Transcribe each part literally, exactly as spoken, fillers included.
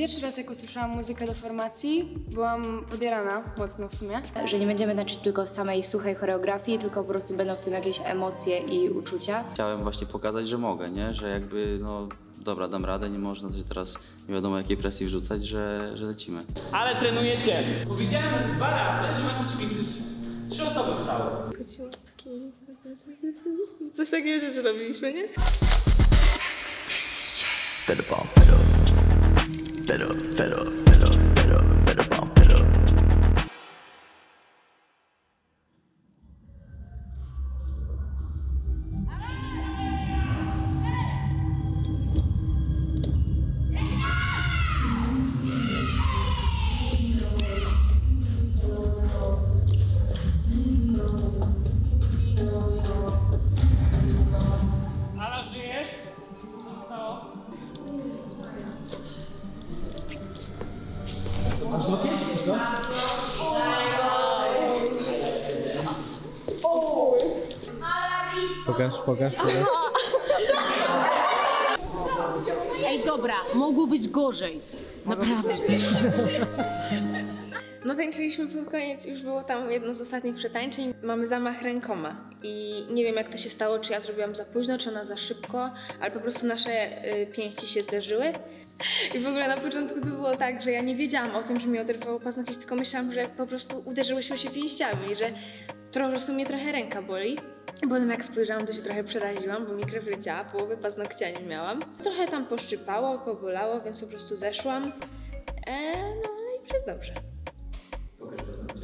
Pierwszy raz, jak usłyszałam muzykę do formacji, byłam podjarana mocno w sumie. Że nie będziemy tańczyć tylko samej suchej choreografii, tylko po prostu będą w tym jakieś emocje i uczucia. Chciałem właśnie pokazać, że mogę, nie? Że jakby no dobra, dam radę, nie można się teraz nie wiadomo jakiej presji wrzucać, że, że lecimy. Ale trenujecie. Powiedziałem dwa razy, że macie ćwiczyć. Trzy osoby wstały. Kociłapki. Coś takiego rzeczy robiliśmy, nie? Better bomb, better, better, better, better, better, better bomb, better. Ala, żyjesz? Co stało? Masz z okiem? Pokaż, pokaż, pokaż. Ej, dobra, mogło być gorzej. Naprawdę. No tańczyliśmy pod koniec, już było tam jedno z ostatnich przetańczeń. Mamy zamach rękoma i nie wiem jak to się stało, czy ja zrobiłam za późno, czy ona za szybko, ale po prostu nasze y, pięści się zderzyły. I w ogóle na początku to było tak, że ja nie wiedziałam o tym, że mi oderwało paznokieć, tylko myślałam, że po prostu uderzyłyśmy się pięściami i że po prostu mnie trochę ręka boli. Potem jak spojrzałam, to się trochę przeraziłam, bo mi krew leciała, połowy paznokcia nie miałam. Trochę tam poszczypało, pobolało, więc po prostu zeszłam. E, no i już jest dobrze. Pokaż paznokcie.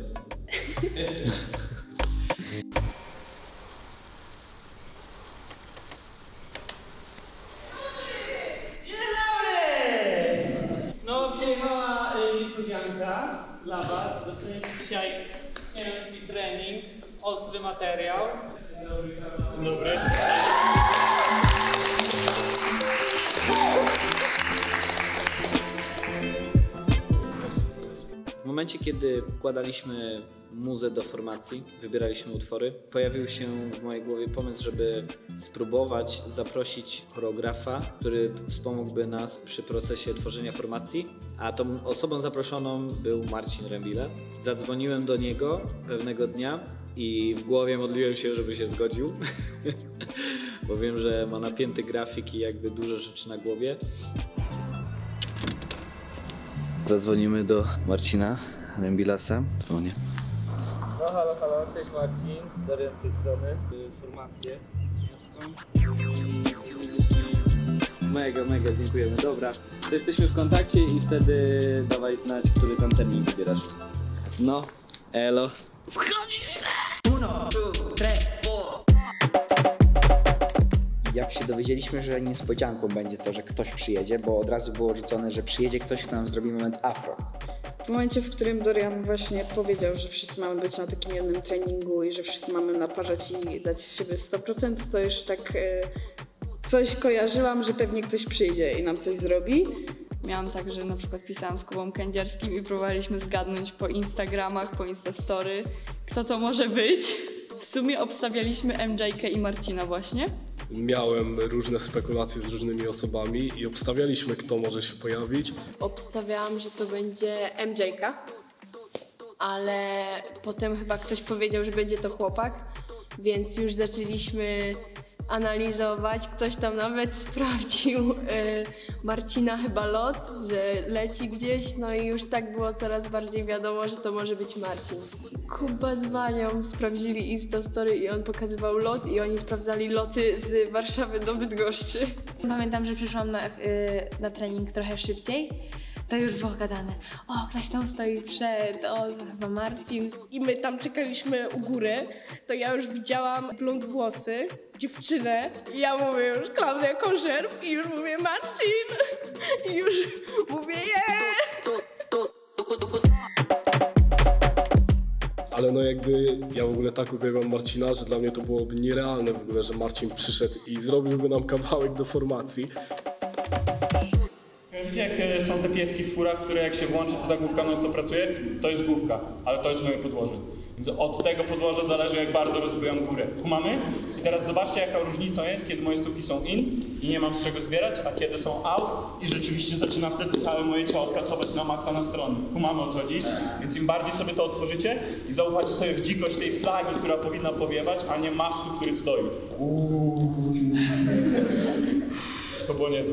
No, przyjechała y, niespodzianka dla was. Dostaniecie dzisiaj ciężki trening, ostry materiał. Dzień dobry. W momencie, kiedy wkładaliśmy muzę do formacji, wybieraliśmy utwory, pojawił się w mojej głowie pomysł, żeby spróbować zaprosić choreografa, który wspomógłby nas przy procesie tworzenia formacji, a tą osobą zaproszoną był Marcin Rembilas. Zadzwoniłem do niego pewnego dnia i w głowie modliłem się, żeby się zgodził, bo wiem, że ma napięty grafik i jakby dużo rzeczy na głowie. Zadzwonimy do Marcina Rembilasa. Dzwonię. No halo, halo, cześć Marcin, Dorian z tej strony. Formację Mega, mega, dziękujemy. Dobra, to jesteśmy w kontakcie i wtedy dawaj znać, który tam termin wybierasz. No, elo. Jak się dowiedzieliśmy, że niespodzianką będzie to, że ktoś przyjedzie, bo od razu było rzucone, że przyjedzie ktoś, kto nam zrobi moment afro. W momencie, w którym Dorian właśnie powiedział, że wszyscy mamy być na takim jednym treningu i że wszyscy mamy naparzać i dać z siebie sto procent, to już tak e, coś kojarzyłam, że pewnie ktoś przyjdzie i nam coś zrobi. Miałam tak, że na przykład pisałam z Kubą Kędzierskim i próbowaliśmy zgadnąć po Instagramach, po Instastory, kto to może być. W sumie obstawialiśmy M J K i Marcina właśnie. Miałem różne spekulacje z różnymi osobami i obstawialiśmy, kto może się pojawić. Obstawiałam, że to będzie M J K, ale potem chyba ktoś powiedział, że będzie to chłopak, więc już zaczęliśmy analizować. Ktoś tam nawet sprawdził y, Marcina chyba lot, że leci gdzieś, no i już tak było coraz bardziej wiadomo, że to może być Marcin. Kuba z Wanią sprawdzili Instastory i on pokazywał lot i oni sprawdzali loty z Warszawy do Bydgoszczy. Pamiętam, że przyszłam na, yy, na trening trochę szybciej. To już było gadane. O, ktoś tam stoi przed, o, to chyba Marcin. I my tam czekaliśmy u góry, to ja już widziałam blond włosy, dziewczynę. I ja mówię już Klaudia Konżerw i już mówię Marcin. I już mówię je. Ale no jakby ja w ogóle tak uwielbiam Marcina, że dla mnie to byłoby nierealne w ogóle, że Marcin przyszedł i zrobiłby nam kawałek do formacji. Wiecie, jak są te pieski w furach, które jak się włączy, to ta główka non stop pracuje? To jest główka, ale to jest moje podłoże. Więc od tego podłoża zależy, jak bardzo rozbujam górę. Kumamy? I teraz zobaczcie, jaka różnica jest, kiedy moje stópki są in i nie mam z czego zbierać, a kiedy są out i rzeczywiście zaczyna wtedy całe moje ciało pracować na maksa na stronę. Kumamy, o co chodzi? Więc im bardziej sobie to otworzycie i zaufacie sobie w dzikość tej flagi, która powinna powiewać, a nie masztu, który stoi. Uuu. To było niezłe.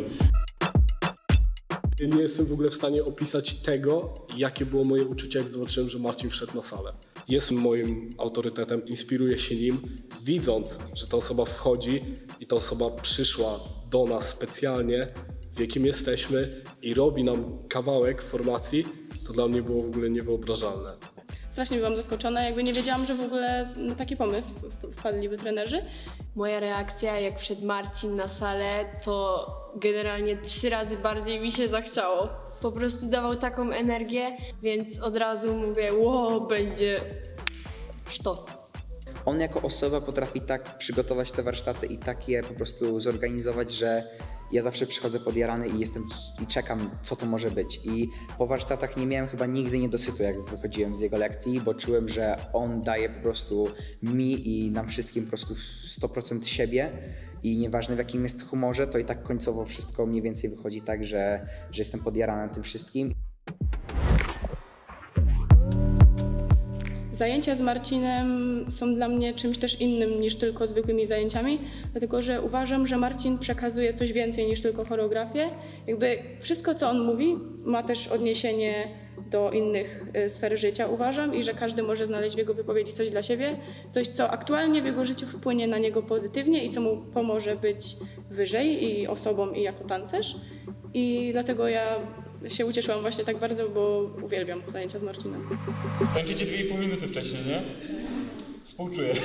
Nie jestem w ogóle w stanie opisać tego, jakie było moje uczucie, jak zobaczyłem, że Marcin wszedł na salę. Jest moim autorytetem, inspiruję się nim, widząc, że ta osoba wchodzi i ta osoba przyszła do nas specjalnie, w jakim jesteśmy i robi nam kawałek formacji, to dla mnie było w ogóle niewyobrażalne. Strasznie byłam zaskoczona, jakby nie wiedziałam, że w ogóle na taki pomysł wpadliby trenerzy. Moja reakcja, jak wszedł Marcin na salę, to generalnie trzy razy bardziej mi się zachciało. Po prostu dawał taką energię, więc od razu mówię, wow, będzie sztos. On jako osoba potrafi tak przygotować te warsztaty i tak je po prostu zorganizować, że ja zawsze przychodzę podjarany i jestem i czekam, co to może być. I po warsztatach nie miałem chyba nigdy niedosytu, jak wychodziłem z jego lekcji, bo czułem, że on daje po prostu mi i nam wszystkim po prostu sto procent siebie i nieważne w jakim jest humorze, to i tak końcowo wszystko mniej więcej wychodzi tak, że, że jestem podjarany tym wszystkim. Zajęcia z Marcinem są dla mnie czymś też innym niż tylko zwykłymi zajęciami, dlatego że uważam, że Marcin przekazuje coś więcej niż tylko choreografię. Jakby wszystko, co on mówi, ma też odniesienie do innych sfer życia, uważam, i że każdy może znaleźć w jego wypowiedzi coś dla siebie, coś, co aktualnie w jego życiu wpłynie na niego pozytywnie i co mu pomoże być wyżej i osobą, i jako tancerz. I dlatego ja się ucieszyłam właśnie tak bardzo, bo uwielbiam zajęcia z Marcinem. Kończycie dwie i pół minuty wcześniej, nie? Współczuję.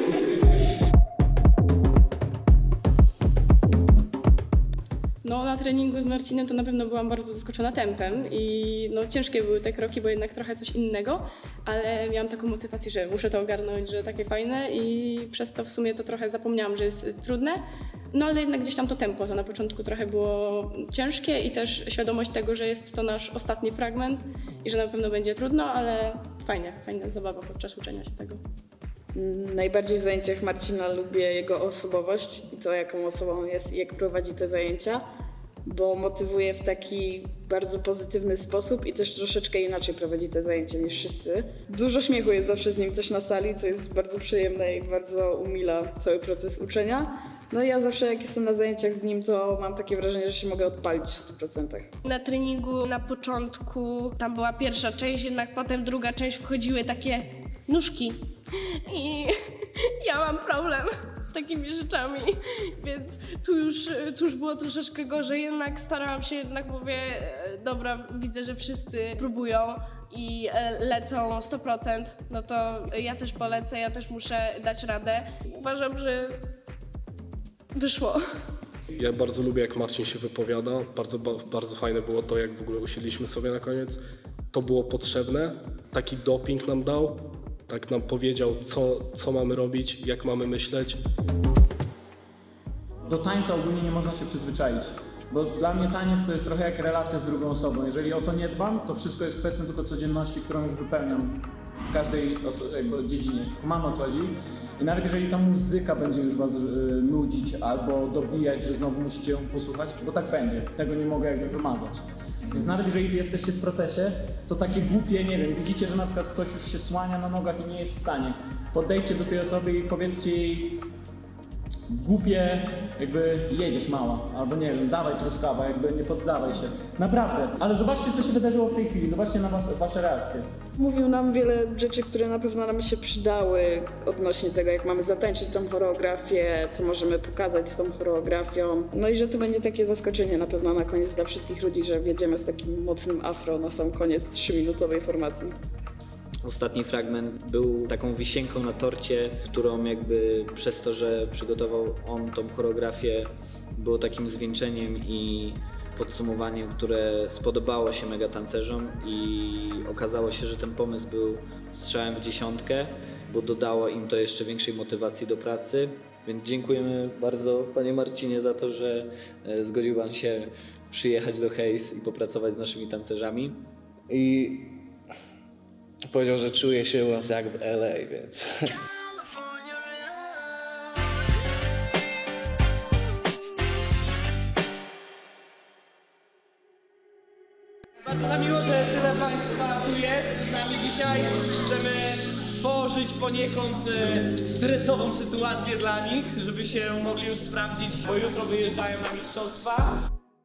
No, na treningu z Marcinem to na pewno byłam bardzo zaskoczona tempem i no, ciężkie były te kroki, bo jednak trochę coś innego, ale miałam taką motywację, że muszę to ogarnąć, że takie fajne, i przez to w sumie to trochę zapomniałam, że jest trudne. No ale jednak gdzieś tam to tempo, to na początku trochę było ciężkie i też świadomość tego, że jest to nasz ostatni fragment i że na pewno będzie trudno, ale fajnie, fajna zabawa podczas uczenia się tego. Najbardziej w zajęciach Marcina lubię jego osobowość i to, jaką osobą jest i jak prowadzi te zajęcia, bo motywuje w taki bardzo pozytywny sposób i też troszeczkę inaczej prowadzi te zajęcia niż wszyscy. Dużo śmiechu jest zawsze z nim też na sali, co jest bardzo przyjemne i bardzo umila cały proces uczenia. No i ja zawsze, jak jestem na zajęciach z nim, to mam takie wrażenie, że się mogę odpalić w stu procentach. Na treningu na początku tam była pierwsza część, jednak potem druga część wchodziły takie nóżki. I ja mam problem z takimi rzeczami, więc tu już, tu już było troszeczkę gorzej, jednak starałam się, jednak mówię, dobra, widzę, że wszyscy próbują i lecą sto procent, no to ja też polecę, ja też muszę dać radę. Uważam, że wyszło. Ja bardzo lubię, jak Marcin się wypowiada. Bardzo, bardzo fajne było to, jak w ogóle usiedliśmy sobie na koniec. To było potrzebne. Taki doping nam dał. Tak nam powiedział, co, co mamy robić, jak mamy myśleć. Do tańca ogólnie nie można się przyzwyczaić. Bo dla mnie taniec to jest trochę jak relacja z drugą osobą. Jeżeli o to nie dbam, to wszystko jest kwestią tylko codzienności, którą już wypełniam w każdej jakby dziedzinie. Mam, o co chodzi. I nawet jeżeli ta muzyka będzie już was y, nudzić albo dobijać, że znowu musicie ją posłuchać, bo tak będzie. Tego nie mogę jakby wymazać. Więc nawet jeżeli jesteście w procesie, to takie głupie, nie wiem, widzicie, że na przykład ktoś już się słania na nogach i nie jest w stanie. Podejdźcie do tej osoby i powiedzcie jej: głupie, jakby jedziesz mała, albo nie wiem, dawaj truskawa, jakby nie poddawaj się. Naprawdę, ale zobaczcie, co się wydarzyło w tej chwili, zobaczcie na was, wasze reakcje. Mówił nam wiele rzeczy, które na pewno nam się przydały odnośnie tego, jak mamy zatańczyć tą choreografię, co możemy pokazać z tą choreografią. No i że to będzie takie zaskoczenie na pewno na koniec dla wszystkich ludzi, że wjedziemy z takim mocnym afro na sam koniec trzyminutowej formacji. Ostatni fragment był taką wisienką na torcie, którą jakby przez to, że przygotował on tą choreografię, było takim zwieńczeniem i podsumowaniem, które spodobało się mega tancerzom i okazało się, że ten pomysł był strzałem w dziesiątkę, bo dodało im to jeszcze większej motywacji do pracy. Więc dziękujemy bardzo, panie Marcinie, za to, że zgodził pan się przyjechać do Hejs i popracować z naszymi tancerzami. I Powiedział, że czuje się u nas jak w L A, więc... Bardzo nam miło, że tyle Państwa tu jest z nami dzisiaj. Chcemy stworzyć poniekąd e, stresową sytuację dla nich, żeby się mogli już sprawdzić, bo jutro wyjeżdżają na mistrzostwa.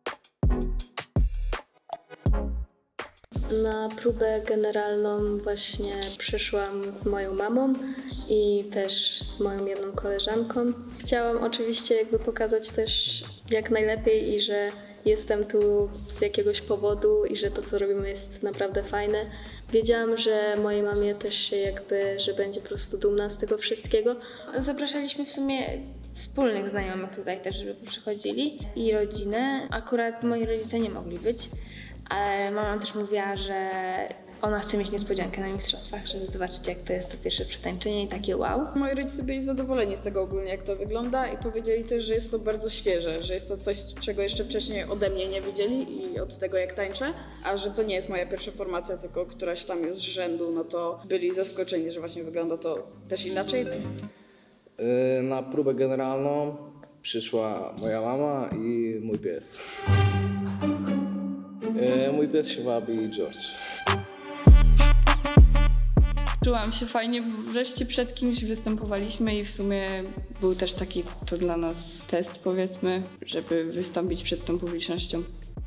Na próbę generalną właśnie przyszłam z moją mamą i też z moją jedną koleżanką. Chciałam oczywiście jakby pokazać też jak najlepiej i że jestem tu z jakiegoś powodu i że to, co robimy, jest naprawdę fajne. Wiedziałam, że mojej mamie też się jakby, że będzie po prostu dumna z tego wszystkiego. Zapraszaliśmy w sumie wspólnych znajomych tutaj też, żeby przychodzili i rodzinę. Akurat moi rodzice nie mogli być, ale mama też mówiła, że ona chce mieć niespodziankę na mistrzostwach, żeby zobaczyć, jak to jest to pierwsze przetańczenie i takie wow. Moi rodzice byli zadowoleni z tego ogólnie, jak to wygląda i powiedzieli też, że jest to bardzo świeże, że jest to coś, czego jeszcze wcześniej ode mnie nie widzieli i od tego, jak tańczę, a że to nie jest moja pierwsza formacja, tylko któraś tam już z rzędu, no to byli zaskoczeni, że właśnie wygląda to też inaczej. Na próbę generalną przyszła moja mama i mój pies. Mój pies się wabi George. Czułam się fajnie, bo wreszcie przed kimś występowaliśmy i w sumie był też taki to dla nas test, powiedzmy, żeby wystąpić przed tą publicznością.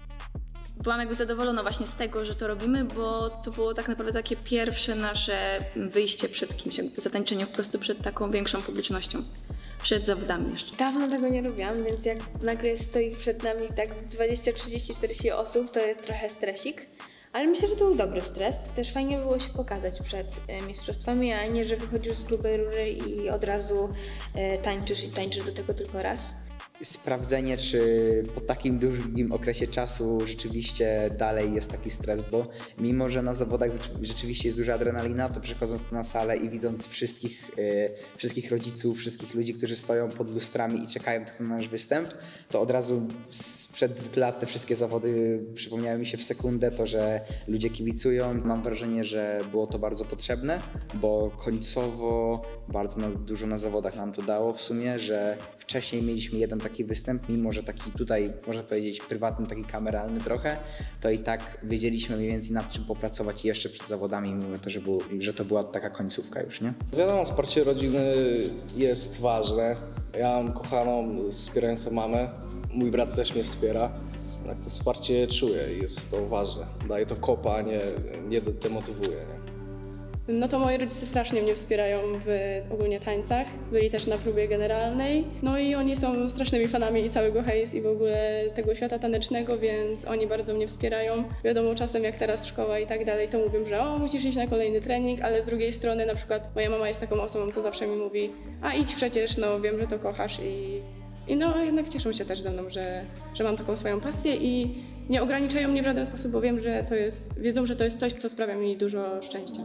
Byłam jakby zadowolona właśnie z tego, że to robimy, bo to było tak naprawdę takie pierwsze nasze wyjście przed kimś, jakby zatańczenie po prostu przed taką większą publicznością. Przed zawodami jeszcze. Dawno tego nie robiłam, więc jak nagle stoi przed nami tak z dwadzieścia, trzydzieści, czterdzieści osób, to jest trochę stresik. Ale myślę, że to był dobry stres. Też fajnie było się pokazać przed e, mistrzostwami, a nie, że wychodzisz z grubej rury i od razu e, tańczysz i tańczysz do tego tylko raz. Sprawdzenie, czy po takim długim okresie czasu rzeczywiście dalej jest taki stres, bo mimo, że na zawodach rzeczywiście jest duża adrenalina, to przychodząc tu na salę i widząc wszystkich, yy, wszystkich rodziców, wszystkich ludzi, którzy stoją pod lustrami i czekają na nasz występ, to od razu sprzed dwóch lat te wszystkie zawody przypomniały mi się w sekundę, to, że ludzie kibicują. Mam wrażenie, że było to bardzo potrzebne, bo końcowo bardzo nas, dużo na zawodach nam to dało w sumie, że wcześniej mieliśmy jeden taki występ, mimo że taki tutaj, można powiedzieć, prywatny, taki kameralny trochę, to i tak wiedzieliśmy mniej więcej nad czym popracować jeszcze przed zawodami, mimo to, że, było, że to była taka końcówka już, nie? Wiadomo, wsparcie rodziny jest ważne. Ja mam kochaną, wspierającą mamę. Mój brat też mnie wspiera. Tak to wsparcie czuję i jest to ważne. Daje to kopa, nie, nie demotywuje. Nie? No to moi rodzice strasznie mnie wspierają w ogólnie tańcach. Byli też na próbie generalnej. No i oni są strasznymi fanami i całego Hayes i w ogóle tego świata tanecznego, więc oni bardzo mnie wspierają. Wiadomo, czasem jak teraz szkoła i tak dalej, to mówią, że o, musisz iść na kolejny trening, ale z drugiej strony na przykład moja mama jest taką osobą, co zawsze mi mówi, a idź przecież, no wiem, że to kochasz i, i no jednak cieszą się też ze mną, że, że mam taką swoją pasję i nie ograniczają mnie w żaden sposób, bo wiem, że to jest, wiedzą, że to jest coś, co sprawia mi dużo szczęścia.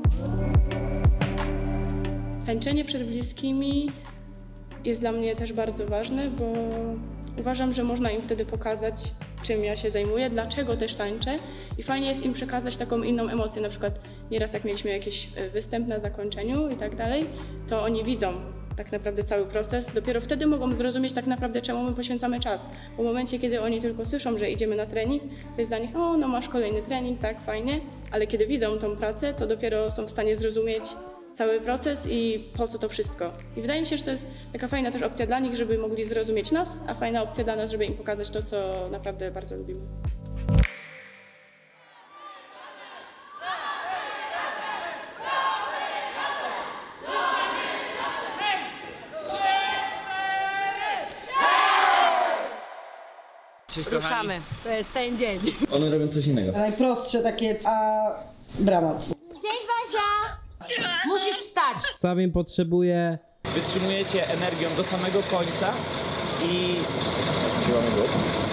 Tańczenie przed bliskimi jest dla mnie też bardzo ważne, bo uważam, że można im wtedy pokazać, czym ja się zajmuję, dlaczego też tańczę i fajnie jest im przekazać taką inną emocję. Na przykład nieraz jak mieliśmy jakiś występ na zakończeniu i tak dalej, to oni widzą tak naprawdę cały proces. Dopiero wtedy mogą zrozumieć tak naprawdę, czemu my poświęcamy czas. Bo w momencie, kiedy oni tylko słyszą, że idziemy na trening, to jest dla nich, o, no masz kolejny trening, tak, fajnie, ale kiedy widzą tą pracę, to dopiero są w stanie zrozumieć cały proces i po co to wszystko. I wydaje mi się, że to jest taka fajna też opcja dla nich, żeby mogli zrozumieć nas, a fajna opcja dla nas, żeby im pokazać to, co naprawdę bardzo lubimy. Cześć, Ruszamy, to jest ten dzień. One robią coś innego. Najprostsze takie, a dramat. Cześć Basia! Musisz wstać! Sami potrzebuję. Wytrzymujecie energią do samego końca i... Aż mi się łamie głos.